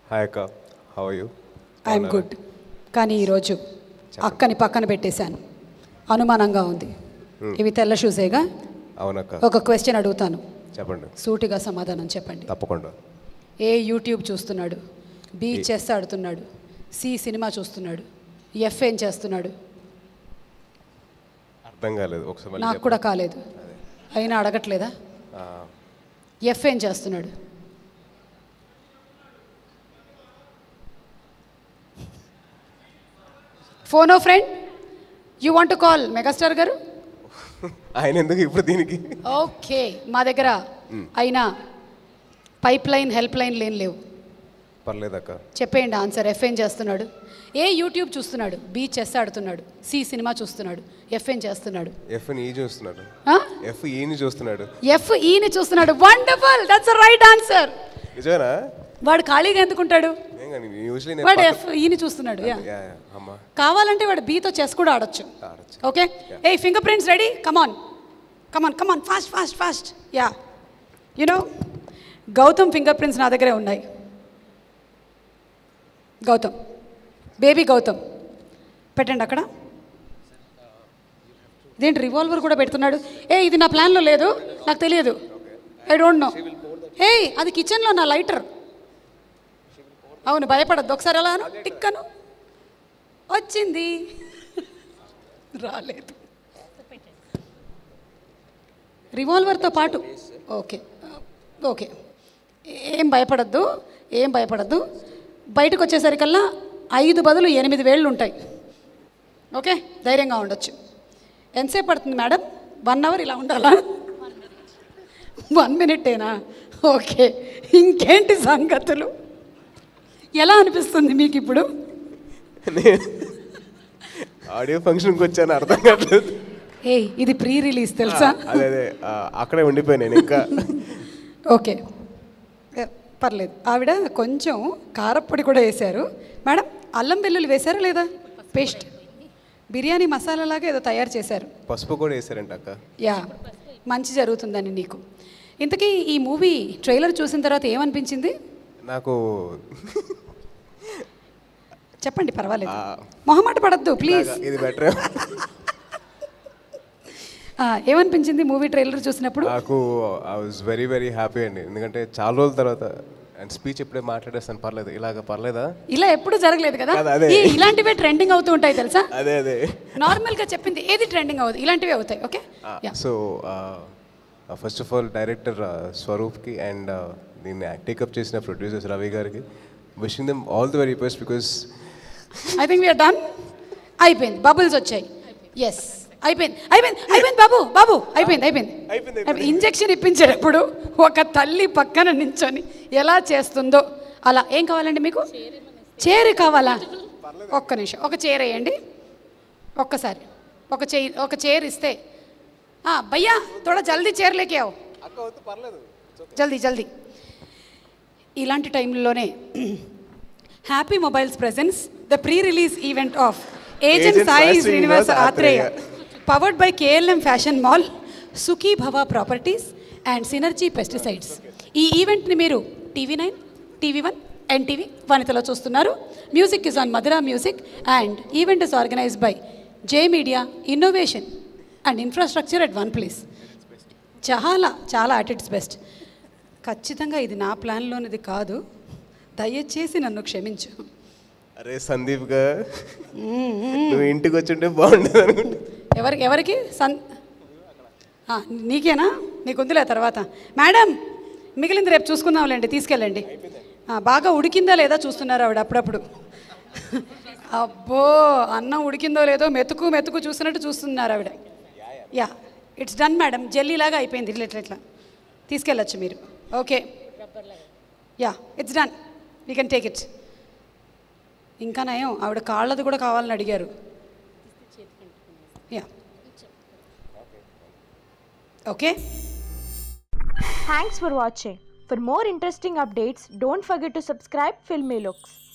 Hi అక్క, how are you? I'm good. కానీ ఈరోజు అక్కని పక్కన పెట్టేశాను, అనుమానంగా ఉంది. ఇవి తెల్ల షూసేగా? అవునక్క. ఒక క్వశ్చన్ అడుగుతాను, చెప్పండి. సూటిగా సమాధానం చెప్పండి. తప్పకుండా. ఏ యూట్యూబ్ చూస్తున్నాడు, బి చెస్ ఆడుతున్నాడు, సి సినిమా చూస్తున్నాడు, ఎఫ్ ఏం చేస్తున్నాడు? అర్థం కాలేదు, ఒకసారి నాకు కూడా కాలేదు, అయినా అడగట్లేదా? ఎఫ్ ఏం చేస్తున్నాడు? ఫోన్ ఓ friend, you want to call megastar గారు? ఆయన ఎందుకు ఇప్పుడు దీనికి? ఓకే, మా దగ్గర అయినా పైప్ లైన్ హెల్ప్ లైన్ లేవు. పర్లేదక్క. చెప్పేయండి ఆన్సర్. ఎఫ్ ఏం చేస్తున్నాడు? ఏ యూట్యూబ్ చూస్తున్నాడు, బి చెస్ ఆడుతున్నాడు, సి సినిమా చూస్తున్నాడు, ఎఫ్ ఏం చేస్తున్నాడు? ఎఫ్ ఈ చూస్తున్నాడు. ఎఫ్ ఈని చూస్తున్నాడు. ఎఫ్ ఈని చూస్తున్నాడు. Wonderful, that's the right answer. నిజమేనా? వాడు ఖాళీగా ఎందుకుంటాడు? వాడు ఎఫ్ ఈని చూస్తున్నాడు. కావాలంటే వాడు బీతో చెస్ కూడా ఆడొచ్చు. Okay, a fingerprints ready? Come on come on come on, fast fast fast. Yeah, you know Gautam fingerprints నా దగ్గరే ఉన్నాయి. గౌతమ్, బేబీ గౌతమ్ పెట్టండి అక్కడ. ఇదేంటి రివాల్వర్ కూడా పెడుతున్నాడు? ఏ ఇది నా ప్లాన్లో లేదు, నాకు తెలియదు, ఐ డోంట్ నో. ఏ అది కిచెన్లో నా లైటర్. అవును, భయపడద్దు. ఒకసారి ఎలా టిక్కను వచ్చింది, రాలేదు. రివాల్వర్తో పాటు. ఓకే ఓకే, ఏం భయపడద్దు, ఏం భయపడద్దు. బయటకు వచ్చేసరికల్లా 5 బదులు 8 వేళ్ళు ఉంటాయి. ఓకే, ధైర్యంగా ఉండొచ్చు. ఎంతసేపు పడుతుంది మేడం? 1 అవర్ ఇలా ఉండాలా? 1 మినిటేనా? ఓకే, ఇంకేంటి సంగతులు? ఎలా అనిపిస్తుంది మీకు ఇప్పుడు? ఆడియో ఫంక్షన్కి వచ్చాను, అర్థం కావట్లేదు. ఏ ఇది ప్రీ రిలీజ్ తెలుసా? అదే అక్కడే ఉండిపోయాను ఇంకా. ఓకే, పర్లేదు. ఆవిడ కొంచెం కారప్పొడి కూడా వేశారు. మేడం అల్లం వెల్లుల్లి వేశారా లేదా? పేస్ట్ బిర్యానీ మసాలా లాగా ఏదో తయారు చేశారు. పసుపు కూడా వేశారంట అక్క. యా, మంచి జరుగుతుందని నీకు. ఇంతకీ ఈ మూవీ ట్రైలర్ చూసిన తర్వాత ఏమనిపించింది? నాకు చెప్పండి, పర్వాలేదు, మొహమాట పడద్దు ప్లీజ్. ఇది బెటర్. ఏమనిపించింది మూవీ ట్రైలర్ చూసినప్పుడు? నాకు I was very very happy అండి. ఎందుకంటే చాలా రోజుల తర్వాత అండ్ స్పీచ్ ఎప్పుడే మాట్లాడేస్తాను. పర్లేదు, ఇలాగ పర్లేదా? ఇలా ఎప్పుడు జరగలేదు కదా, ఇలాంటివే ట్రెండింగ్ అవుతూ ఉంటాయి తెలుసా? అదే నార్మల్గా చెప్పింది ఏది ట్రెండింగ్ అవుతుంది, ఇలాంటివే అవుతాయి. Okay, so first of all director స్వరూప్కి అండ్ దీన్ని టేకప్ చేసిన ప్రొడ్యూసర్స్ రవి గారికి wishing them all the very best. Because I think we're done. అయిపోయింది, బబుల్స్ వచ్చాయి. ఎస్, అయిపోయింది అయిపోయింది అయిపోయింది బాబు బాబు, అయిపోయింది అయిపోయింది. ఇంజెక్షన్ ఇప్పించేటప్పుడు ఒక తల్లి పక్కన నించొని ఎలా చేస్తుందో అలా. ఏం కావాలండి మీకు? చైర్ కావాలా? ఒక్క నిమిషం, ఒక చైర్ వేయండి ఒక్కసారి. ఒక చైర్ ఇస్తే. భయ్యా థోడా జల్దీ చైర్ లేకే ఆవు, జల్దీ జల్దీ. ఇలాంటి టైంలోనే happy mobiles presence the pre release event of agent Sai Srinivasa Athreya, powered by KLM fashion mall, Sukhi Bhava properties and synergy pesticides. ఈ ఈవెంట్ని మీరు TV9, TV1, NTV వనితలో చూస్తున్నారు. Music is on Madhura music and event is organized by J media innovation and infrastructure at one place. చాలా చాలా at its best. ఖచ్చితంగా ఇది నా ప్లాన్లోనిది కాదు, దయచేసి నన్ను క్షమించు. అరే సందీప్గా, నువ్వు ఇంటికి వచ్చుంటే బాగుండేది అనుకుంటా. ఎవరికి నీకేనా? నీకు ఉందిలే తర్వాత. మేడం మిగిలింది రేపు చూసుకుందాంలేండి, తీసుకెళ్ళండి. బాగా ఉడికిందా లేదా చూస్తున్నారు ఆవిడ అప్పుడప్పుడు. అబ్బో, అన్నం ఉడికిందో లేదో మెతుకు మెతుకు చూసినట్టు చూస్తున్నారు ఆవిడ. యా, ఇట్స్ డన్ మేడం, జెల్లీలాగా అయిపోయింది. ఇట్లా ఇట్లా తీసుకెళ్ళచ్చు మీరు. Okay, yeah it's done, we can take it. ఇంకా నయం, ఆవిడ కాళ్ళది కూడా కావాలని అడిగారు. Yeah okay. Thanks for watching. For more interesting updates, don't forget to subscribe Filmy Looks.